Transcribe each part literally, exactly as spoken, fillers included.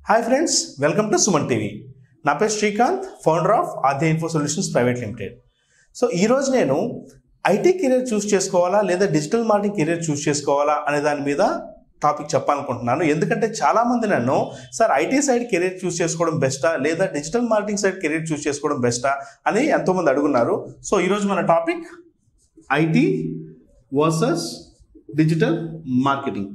Hi friends, welcome to SumanTV. నా పేరు Srikanth, founder of Aadya info solutions private limited. So ఈరోజు నేను ఐటీ కెరీర్ చూస్ చేసుకోవాలా లేదా డిజిటల్ మార్కెటింగ్ కెరీర్ చూస్ చేసుకోవాలా అనే దాని మీద టాపిక్ చెప్పాలనుకుంటున్నాను. ఎందుకంటే చాలామంది నన్ను sir IT side career choose చేసుకోవడం బెస్టా లేదా digital marketing side career choose చేసుకోవడం బెస్టా అని ఎంతోమంది అడుగున్నారు. సో ఈరోజు మన topic IT versus digital marketing.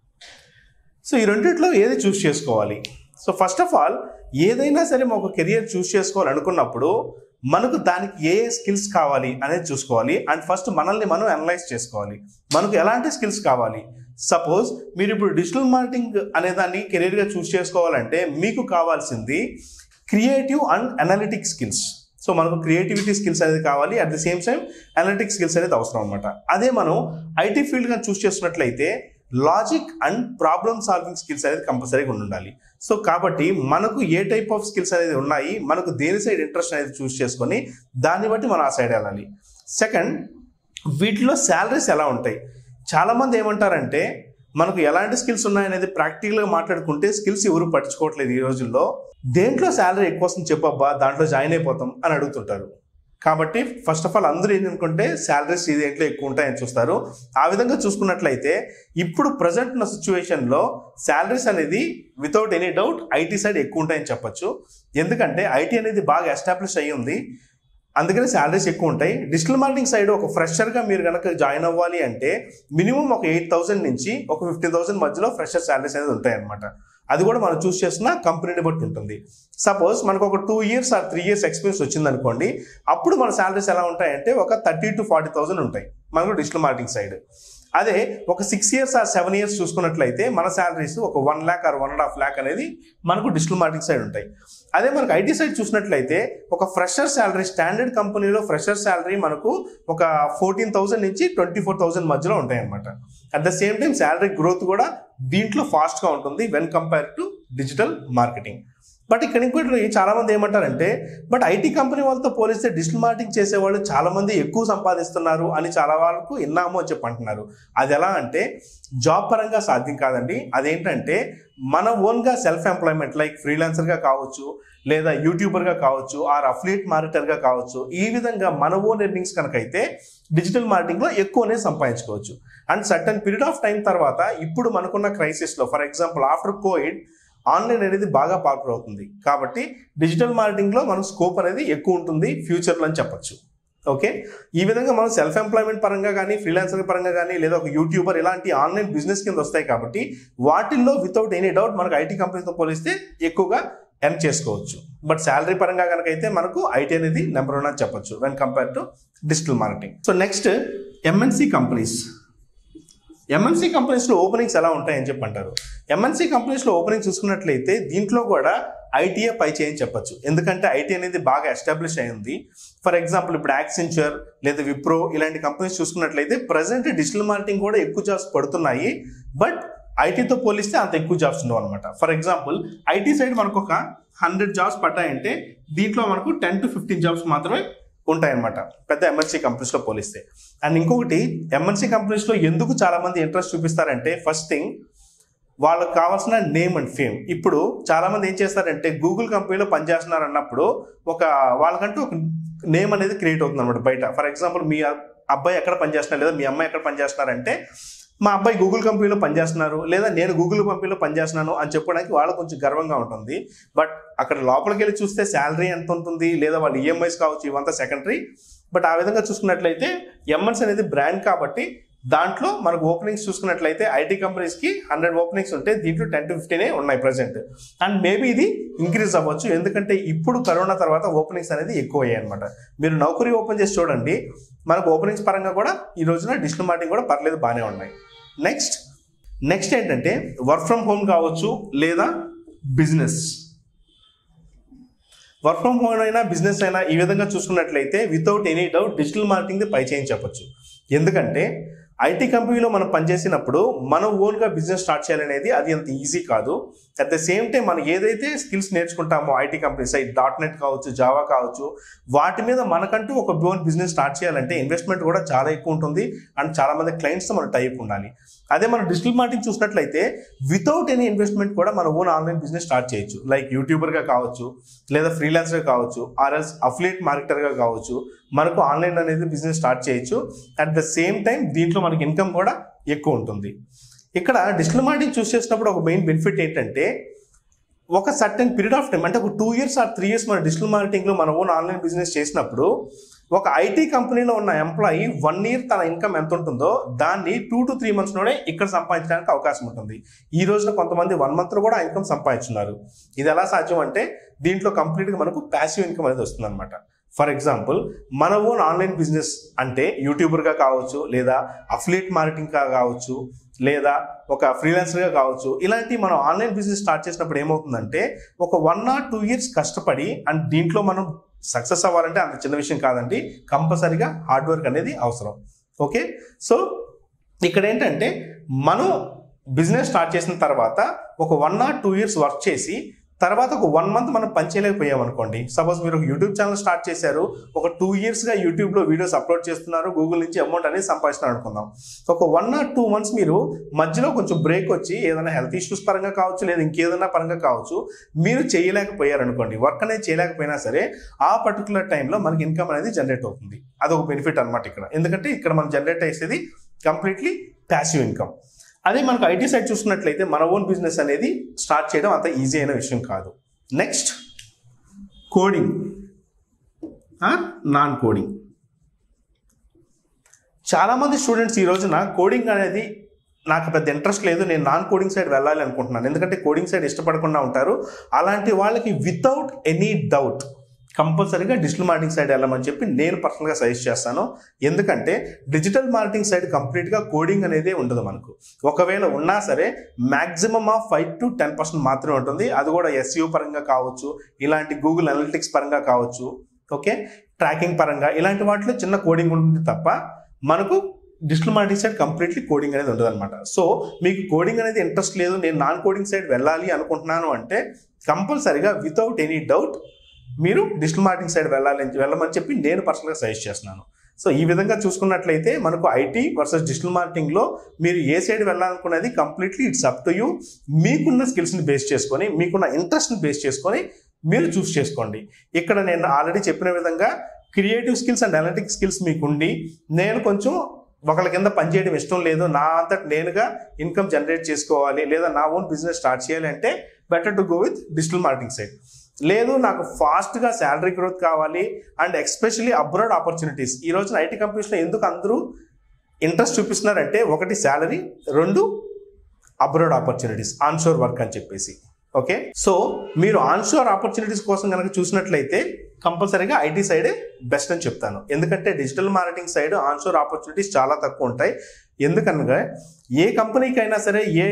So ఈ రెండిట్లో ఏది చూస్ చేసుకోవాలి? సో ఫస్ట్ ఆఫ్ ఆల్ ఏదైనా సరే ఒక కెరియర్ చూస్ చేసుకోవాలనుకున్నప్పుడు మనకు దానికి ఏ ఏ స్కిల్స్ కావాలి అనేది చూసుకోవాలి. అండ్ ఫస్ట్ మనల్ని మనం అనలైజ్ చేసుకోవాలి. మనకు ఎలాంటి స్కిల్స్ కావాలి? సపోజ్ మీరు ఇప్పుడు డిజిటల్ మార్కెటింగ్ అనే దాన్ని కెరియర్గా చూస్ చేసుకోవాలంటే మీకు కావాల్సింది creative and analytic skills. So మనకు క్రియేటివిటీ స్కిల్స్ అనేది కావాలి, at the same time analytic skills అనేది అవసరం అనమాట. అదే మనం ఐటీ ఫీల్డ్గా చూస్ చేసుకున్నట్లయితే logic and problem solving skills అనేది కంపల్సరీగా ఉండాలి. సో కాబట్టి మనకు ఏ టైప్ ఆఫ్ స్కిల్స్ అనేది ఉన్నాయి, మనకు దేని సైడ్ ఇంట్రెస్ట్ అనేది చూస్ చేసుకొని దాన్ని బట్టి మనం ఆ సైడ్ వెళ్ళాలి. సెకండ్, వీటిలో శాలరీస్ ఎలా ఉంటాయి? చాలామంది ఏమంటారంటే మనకు ఎలాంటి స్కిల్స్ ఉన్నాయనేది ప్రాక్టికల్గా మాట్లాడుకుంటే స్కిల్స్ ఎవరు పట్టించుకోవట్లేదు ఈ రోజుల్లో. దేంట్లో శాలరీ ఎక్కువ వస్తుంది చెప్పబ్బా, దాంట్లో జాయిన్ అయిపోతాం అని అడుగుతుంటారు. కాబట్టి ఫస్ట్ ఆఫ్ ఆల్ అందరూ ఏంటనుకుంటే శాలరీస్ ఈ దేంట్లో ఎక్కువ ఉంటాయని చూస్తారు. ఆ విధంగా చూసుకున్నట్లయితే ఇప్పుడు ప్రజెంట్ ఉన్న సిచ్యువేషన్లో శాలరీస్ అనేది without any doubt IT side ఎక్కువ ఉంటాయని చెప్పొచ్చు. ఎందుకంటే ఐటీ అనేది బాగా ఎస్టాబ్లిష్ అయ్యి ఉంది, అందుకని శాలరీస్ ఎక్కువ ఉంటాయి. డిజిటల్ మార్కెటింగ్ సైడ్ ఒక ఫ్రెషర్గా మీరు కనుక జాయిన్ అవ్వాలి అంటే మినిమం ఒక ఎయిట్ థౌసండ్ నుంచి ఒక ఫిఫ్టీన్ థౌసండ్ మధ్యలో ఫ్రెషర్ శాలరీస్ అనేది ఉంటాయి అనమాట. అది కూడా మనం చూస్ చేసిన కంపెనీని బట్టి ఉంటుంది. సపోజ్ మనకు ఒక two years or three years experience వచ్చింది అనుకోండి, అప్పుడు మన శాలరీస్ ఎలా ఉంటాయంటే ఒక థర్టీ టు ఫార్టీ థౌసండ్ ఉంటాయి మనకు డిజిటల్ మార్కెటింగ్ సైడ్. అదే ఒక six years or seven years చూసుకున్నట్లయితే మన శాలరీస్ ఒక one lakh or one and half lakh అనేది మనకు డిజిటల్ మార్కెటింగ్ సైడ్ ఉంటాయి. అదే మనకు ఐటీ సైడ్ చూసినట్లయితే ఒక ఫ్రెషర్ శాలరీ స్టాండర్డ్ కంపెనీలో ఫ్రెషర్ శాలరీ మనకు ఒక ఫోర్టీన్ థౌసండ్ నుంచి ట్వంటీ ఫోర్ థౌసండ్ మధ్యలో ఉంటాయి అనమాట. At the same time salary growth కూడా దీంట్లో ఫాస్ట్గా ఉంటుంది when compare to digital marketing. But ఇక్కడ ఇంకోటి చాలా మంది ఏమంటారంటే బట్ ఐటీ కంపెనీ వాళ్ళతో పోలిస్తే డిజిటల్ మార్కెటింగ్ చేసేవాళ్ళు చాలా మంది ఎక్కువ సంపాదిస్తున్నారు అని చాలా వాళ్ళకు విన్నాము అని చెప్పి అంటున్నారు. అది ఎలా అంటే జాబ్ పరంగా సాధ్యం కాదండి. అదేంటంటే మన ఓన్గా సెల్ఫ్ ఎంప్లాయ్మెంట్ లైక్ ఫ్రీలాన్సర్గా కావచ్చు, లేదా యూట్యూబర్గా కావచ్చు, ఆర్ అఫిలియేట్ మార్కెటర్గా కావచ్చు, ఈ విధంగా మన ఓన్ ఎర్నింగ్స్ కనుక అయితే డిజిటల్ మార్కెటింగ్లో ఎక్కువనే సంపాదించుకోవచ్చు. And certain period of time తర్వాత ఇప్పుడు మనకున్న క్రైసిస్లో for example after COVID online అనేది బాగా పాపులర్ అవుతుంది. కాబట్టి డిజిటల్ మార్కెటింగ్లో మనకు స్కోప్ అనేది ఎక్కువ ఉంటుంది ఫ్యూచర్లో అని చెప్పచ్చు. ఓకే, ఈ విధంగా మనం సెల్ఫ్ ఎంప్లాయ్మెంట్ పరంగా కానీ ఫ్రీలాన్సర్ పరంగా కానీ లేదా ఒక యూట్యూబర్ ఇలాంటి ఆన్లైన్ బిజినెస్ కింద వస్తాయి. కాబట్టి వాటిల్లో వితౌట్ ఎనీ డౌట్ మనకు ఐటీ కంపెనీతో పోలిస్తే ఎక్కువగా ఎర్న్ చేసుకోవచ్చు. బట్ శాలరీ పరంగా కనుక అయితే మనకు ఐటీ అనేది నెంబర్ వన్ అని చెప్పొచ్చు when compare to digital marketing. So next MNC companies. MNC కంపెనీస్లో ఓపెనింగ్స్ ఎలా ఉంటాయని చెప్పి అంటారు. ఎంఎన్సీ కంపెనీస్లో ఓపెనింగ్ చూసుకున్నట్లయితే దీంట్లో కూడా ఐటీఏ పై చేయని చెప్పచ్చు. ఎందుకంటే ఐటీ అనేది బాగా ఎస్టాబ్లిష్ అయింది. ఫర్ ఎగ్జాంపుల్ ఇప్పుడు యాక్సెంచర్ లేదా విప్రో ఇలాంటి కంపెనీస్ చూసుకున్నట్లయితే ప్రజెంట్ డిజిటల్ మార్కెటింగ్ కూడా ఎక్కువ జాబ్స్ పడుతున్నాయి. బట్ ఐటీతో పోలిస్తే అంత ఎక్కువ జాబ్స్ ఉండవు అనమాట. ఫర్ ఎగ్జాంపుల్ ఐటీ సైడ్ మనకు ఒక హండ్రెడ్ జాబ్స్ పట్టాయంటే దీంట్లో మనకు టెన్ టు ఫిఫ్టీన్ జాబ్స్ మాత్రమే ఉంటాయన్నమాట పెద్ద ఎంఎన్సీ కంపెనీస్లో పోలిస్తే. అండ్ ఇంకొకటి ఎంఎన్సీ కంపెనీస్లో ఎందుకు చాలామంది ఇంట్రెస్ట్ చూపిస్తారంటే ఫస్ట్ థింగ్ వాళ్ళకి కావాల్సిన నేమ్ అండ్ ఫేమ్. ఇప్పుడు చాలామంది ఏం చేస్తారంటే గూగుల్ కంపెనీలో పనిచేస్తున్నారు అన్నప్పుడు ఒక వాళ్ళకంటూ ఒక నేమ్ అనేది క్రియేట్ అవుతుంది అనమాట బయట. ఫర్ ఎగ్జాంపుల్ మీ అబ్బాయి ఎక్కడ పనిచేస్తున్నారు లేదా మీ అమ్మాయి ఎక్కడ పనిచేస్తున్నారంటే మా అబ్బాయి గూగుల్ కంపెనీలో పనిచేస్తున్నారు లేదా నేను గూగుల్ కంపెనీలో పనిచేస్తున్నాను అని చెప్పడానికి వాళ్ళకు కొంచెం గర్వంగా ఉంటుంది. బట్ అక్కడ లోపలికి వెళ్ళి చూస్తే శాలరీ ఎంత ఉంటుంది లేదా వాళ్ళ ఈఎంఐస్ కావచ్చు, ఇవంతా సెకండరీ. బట్ ఆ విధంగా చూసుకున్నట్లయితే ఎంఎన్సీ అనేది బ్రాండ్ కాబట్టి దాంట్లో మనకు ఓపెనింగ్స్ చూసుకున్నట్లయితే ఐటీ కంపెనీస్కి హండ్రెడ్ ఓపెనింగ్స్ ఉంటే దీంట్లో టెన్ టు ఫిఫ్టీనే ఉన్నాయి ప్రజెంట్. అండ్ మేబీ ఇది ఇంక్రీజ్ అవ్వచ్చు ఎందుకంటే ఇప్పుడు కరోనా తర్వాత ఓపెనింగ్స్ అనేది ఎక్కువ అయ్యాయి అనమాట. మీరు నౌకరీ ఓపెన్ చేసి చూడండి, మనకు ఓపెనింగ్స్ పరంగా కూడా ఈ రోజున డిజిటల్ మార్కెటింగ్ కూడా పర్లేదు, బాగానే ఉన్నాయి. నెక్స్ట్ నెక్స్ట్ ఏంటంటే వర్క్ ఫ్రమ్ హోమ్ కావచ్చు లేదా బిజినెస్. వర్క్ ఫ్రమ్ హోమ్ అయినా బిజినెస్ అయినా ఈ విధంగా చూసుకున్నట్లయితే without any doubt digital marketing పై చేయించి చెప్పచ్చు. ఎందుకంటే ఐటీ కంపెనీలో మనం పనిచేసినప్పుడు మనం ఓన్గా బిజినెస్ స్టార్ట్ చేయాలనేది అది అంత ఈజీ కాదు. అట్ ద సేమ్ టైం మనం ఏదైతే స్కిల్స్ నేర్చుకుంటామో IT company side dot net కావచ్చు, జావా కావచ్చు, వాటి మీద మనకంటూ ఒక ఓన్ బిజినెస్ స్టార్ట్ చేయాలంటే ఇన్వెస్ట్మెంట్ కూడా చాలా ఎక్కువ ఉంటుంది అండ్ చాలా మంది క్లయింట్స్తో మన టైప్ ఉండాలి. అదే మనం డిజిటల్ మార్కెటింగ్ చూసినట్లయితే వితౌట్ ఎనీ ఇన్వెస్ట్మెంట్ కూడా మన ఓన్ ఆన్లైన్ బిజినెస్ స్టార్ట్ చేయొచ్చు. లైక్ యూట్యూబర్గా కావచ్చు, లేదా ఫ్రీలాన్సర్గా కావచ్చు, ఆర్ఎల్స్ అఫిలియేట్ మార్కెటర్గా కావచ్చు, మనకు ఆన్లైన్ అనేది బిజినెస్ స్టార్ట్ చేయొచ్చు. అట్ ద సేమ్ టైం దీంట్లో మనకి ఇన్కమ్ కూడా ఎక్కువ ఉంటుంది. ఇక్కడ డిజిటల్ మార్కెటింగ్ చూస్ చేసినప్పుడు ఒక మెయిన్ బెనిఫిట్ ఏంటంటే ఒక సర్టెన్ పీరియడ్ ఆఫ్ టైం అంటే ఒక two years or three years మన డిజిటల్ మార్కెటింగ్లో మన ఓన్ ఆన్లైన్ బిజినెస్ చేసినప్పుడు ఒక ఐటీ కంపెనీలో ఉన్న ఎంప్లాయీ వన్ ఇయర్ తన ఇన్కమ్ ఎంత ఉంటుందో దాన్ని టూ టు త్రీ మంత్స్లోనే ఇక్కడ సంపాదించడానికి అవకాశం ఉంటుంది. ఈ రోజున కొంతమంది వన్ మంత్లో కూడా ఆ ఇన్కమ్ సంపాదించున్నారు. ఇది ఎలా సాధ్యం అంటే దీంట్లో కంప్లీట్గా మనకు ప్యాసివ్ ఇన్కమ్ అనేది వస్తుంది అనమాట. ఫర్ ఎగ్జాంపుల్ మన ఓన్ ఆన్లైన్ బిజినెస్ అంటే యూట్యూబర్గా కావచ్చు, లేదా అఫిలియేట్ మార్కెటింగ్గా కావచ్చు, లేదా ఒక ఫ్రీలాన్సర్గా కావచ్చు, ఇలాంటి మనం ఆన్లైన్ బిజినెస్ స్టార్ట్ చేసినప్పుడు ఏమవుతుందంటే ఒక వన్ ఆర్ టూ ఇయర్స్ కష్టపడి అండ్ దీంట్లో మనం సక్సెస్ అవ్వాలంటే అంత చిన్న విషయం కాదండి, కంపల్సరీగా హార్డ్ వర్క్ అనేది అవసరం. ఓకే, సో ఇక్కడ ఏంటంటే మనం బిజినెస్ స్టార్ట్ చేసిన తర్వాత ఒక one or two years work చేసి తర్వాత ఒక వన్ మంత్ మనం పని చేయలేకపోయాం అనుకోండి. సపోజ్ మీరు ఒక యూట్యూబ్ ఛానల్ స్టార్ట్ చేశారు, ఒక టూ ఇయర్స్గా యూట్యూబ్లో వీడియోస్ అప్లోడ్ చేస్తున్నారు, గూగుల్ నుంచి అమౌంట్ అనేది సంపాదిస్తున్నారు అనుకుందాం. ఒక వన్ ఆర్ టూ మంత్స్ మీరు మధ్యలో కొంచెం బ్రేక్ వచ్చి ఏదైనా హెల్త్ ఇష్యూస్ పరంగా కావచ్చు, లేదా ఇంకేదైనా పరంగా కావచ్చు, మీరు చేయలేకపోయారు అనుకోండి, వర్క్ అనేది చేయలేకపోయినా సరే ఆ పర్టికులర్ టైంలో మనకి ఇన్కమ్ అనేది జనరేట్ అవుతుంది. అదొక బెనిఫిట్ అనమాట ఇక్కడ. ఎందుకంటే ఇక్కడ మనం జనరేట్ చేసేది కంప్లీట్లీ ప్యాసివ్ ఇన్కమ్. అదే మనకు ఐటీ సైడ్ చూసుకున్నట్లయితే మన ఓన్ బిజినెస్ అనేది స్టార్ట్ చేయడం అంత ఈజీ అయిన విషయం కాదు. Next coding, non coding. చాలామంది స్టూడెంట్స్ ఈ రోజున కోడింగ్ అనేది నాకు పెద్ద ఇంట్రెస్ట్ లేదు, నేను నాన్ కోడింగ్ సైడ్ వెళ్ళాలి అనుకుంటున్నాను, ఎందుకంటే కోడింగ్ సైడ్ ఇష్టపడకుండా ఉంటారు. అలాంటి వాళ్ళకి వితౌట్ ఎనీ డౌట్ కంపల్సరీగా డిజిటల్ మార్కెటింగ్ సైడ్ వెళ్ళమని చెప్పి నేను పర్సనల్గా సజెస్ట్ చేస్తాను. ఎందుకంటే డిజిటల్ మార్కెటింగ్ సైడ్ కంప్లీట్గా కోడింగ్ అనేది ఉండదు మనకు. ఒకవేళ ఉన్నా సరే maximum of five to ten percent మాత్రమే ఉంటుంది. అది కూడా ఎస్ఈఓ పరంగా కావచ్చు, ఇలాంటి గూగుల్ అనలిటిక్స్ పరంగా కావచ్చు, ఓకే, ట్రాకింగ్ పరంగా ఇలాంటి వాటిలో చిన్న కోడింగ్ ఉంటుంది తప్ప మనకు digital marketing side completely coding అనేది ఉండదు అనమాట. సో మీకు కోడింగ్ అనేది ఇంట్రెస్ట్ లేదు, నేను నాన్ కోడింగ్ సైడ్ వెళ్ళాలి అనుకుంటున్నాను అంటే కంపల్సరీగా వితౌట్ ఎనీ డౌట్ మీరు డిజిటల్ మార్కెటింగ్ సైడ్ వెళ్ళాలి వెళ్ళమని చెప్పి నేను పర్సనల్గా సజెస్ట్ చేస్తున్నాను. సో ఈ విధంగా చూసుకున్నట్లయితే మనకు ఐటీ వర్సెస్ డిజిటల్ మార్కెటింగ్లో మీరు ఏ సైడ్ వెళ్ళాలనుకున్నది completely it's up to you. మీకున్న స్కిల్స్ని బేస్ చేసుకొని, మీకున్న ఇంట్రెస్ట్ని బేస్ చేసుకొని మీరు చూస్ చేసుకోండి. ఇక్కడ నేను ఆల్రెడీ చెప్పిన విధంగా creative skills and analytic skills మీకుండి నేను కొంచెం ఒకళ్ళ కింద పనిచేయడం ఇష్టం లేదు, నా అంతటి నేనుగా ఇన్కమ్ జనరేట్ చేసుకోవాలి, లేదా నా ఓన్ బిజినెస్ స్టార్ట్ చేయాలి అంటే better to go with digital marketing side. లేదు నాకు ఫాస్ట్గా శాలరీ గ్రోత్ కావాలి అండ్ ఎస్పెషల్లీ అబ్రాడ్ ఆపర్చునిటీస్. ఈ రోజున ఐటీ కంపెనీస్లో ఎందుకు అందరూ ఇంట్రెస్ట్ చూపిస్తున్నారంటే ఒకటి శాలరీ, రెండు అబ్రాడ్ ఆపర్చునిటీస్, ఆన్షోర్ వర్క్ అని చెప్పేసి. ఓకే, సో మీరు ఆన్షోర్ ఆపర్చునిటీస్ కోసం కనుక చూసినట్లయితే కంపల్సరీగా ఐటీ సైడే బెస్ట్ అని చెప్తాను. ఎందుకంటే digital marketing side onshore opportunities చాలా తక్కువ ఉంటాయి. ఎందుకనగా ఏ కంపెనీకి అయినా సరే, ఏ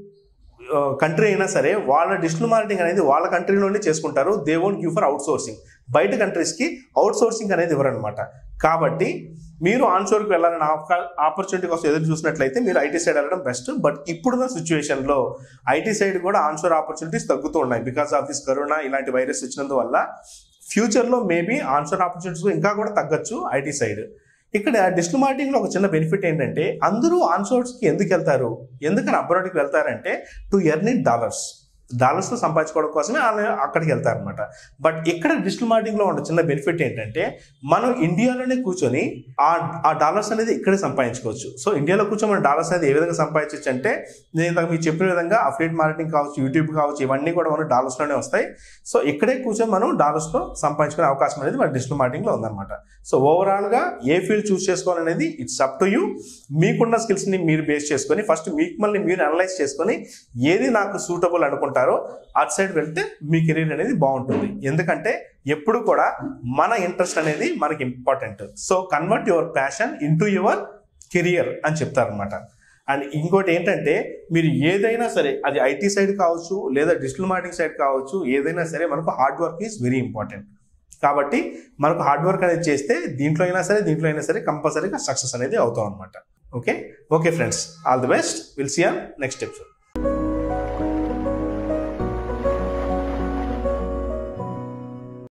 కంట్రీ అయినా సరే వాళ్ళ డిజిటల్ మార్కెటింగ్ అనేది వాళ్ళ కంట్రీలోనే చేసుకుంటారు. They won't give for outsourcing. బయట కంట్రీస్కి అవుట్ సోర్సింగ్ అనేది ఇవ్వరనమాట. కాబట్టి మీరు ఆన్షోర్కి వెళ్ళాలని ఆపర్చునిటీ కోసం ఎదురు చూసినట్లయితే మీరు ఐటీ సైడ్ వెళ్ళడం బెస్ట్. బట్ ఇప్పుడున్న సిచ్యువేషన్లో ఐటీ సైడ్ కూడా ఆన్షోర్ ఆపర్చునిటీస్ తగ్గుతూ ఉన్నాయి బికాస్ ఆఫ్ దిస్ కరోనా ఇలాంటి వైరస్ వచ్చినందువల్ల. ఫ్యూచర్లో మేబీ ఆన్షోర్ ఆపర్చునిటీస్ ఇంకా కూడా తగ్గచ్చు ఐటీ సైడ్. ఇక్కడ డిజిటల్ మార్కెటింగ్లో ఒక చిన్న బెనిఫిట్ ఏంటంటే అందరూ ఆన్షోర్స్కి ఎందుకు వెళ్తారు, ఎందుకని అబ్రాడ్కి వెళ్తారంటే టు ఎర్న్ ఇన్ డాలర్స్. డాలర్స్లో సంపాదించుకోవడం కోసమే అక్కడికి వెళ్తారనమాట. బట్ ఇక్కడ డిజిటల్ మార్కెటింగ్లో ఉన్న చిన్న బెనిఫిట్ ఏంటంటే మనం ఇండియాలోనే కూర్చొని ఆ ఆ డాలర్స్ అనేది ఇక్కడే సంపాదించుకోవచ్చు. సో ఇండియాలో కూర్చొని మన డాలర్స్ అనేది ఏ విధంగా సంపాదించవచ్చు అంటే నేను ఇందాక మీకు చెప్పిన విధంగా అఫిలియేట్ మార్కెటింగ్ కావచ్చు, యూట్యూబ్ కావచ్చు, ఇవన్నీ కూడా మనం డాలర్స్లోనే వస్తాయి. సో ఇక్కడే కూర్చొని మనం డాలర్స్లో సంపాదించుకునే అవకాశం అనేది మన డిజిటల్ మార్కెటింగ్లో ఉందన్నమాట. సో ఓవరాల్గా ఏ ఫీల్డ్ చూస్ చేసుకోవాలనేది ఇట్స్ అప్ టు యూ. మీకున్న స్కిల్స్ని మీరు బేస్ చేసుకొని ఫస్ట్ మీకు మళ్ళీ మీరు అనలైజ్ చేసుకొని ఏది నాకు సూటబుల్ అనుకుంటారు అటు సైడ్ వెళ్తే మీ కెరీర్ అనేది బాగుంటుంది. ఎందుకంటే ఎప్పుడు కూడా మన ఇంట్రెస్ట్ అనేది మనకి important. So convert your passion into your career అని చెప్తారనమాట. అండ్ ఇంకోటి ఏంటంటే మీరు ఏదైనా సరే అది ఐటీ సైడ్ కావచ్చు, లేదా డిజిటల్ మార్కెటింగ్ సైడ్ కావచ్చు, ఏదైనా సరే మనకు hard work is very important. కాబట్టి మనకు హార్డ్ వర్క్ అనేది చేస్తే దీంట్లో అయినా సరే దీంట్లో అయినా సరే కంపల్సరీగా సక్సెస్ అనేది అవుతాం అనమాట. Okay okay friends, all the best. Will see on next episode.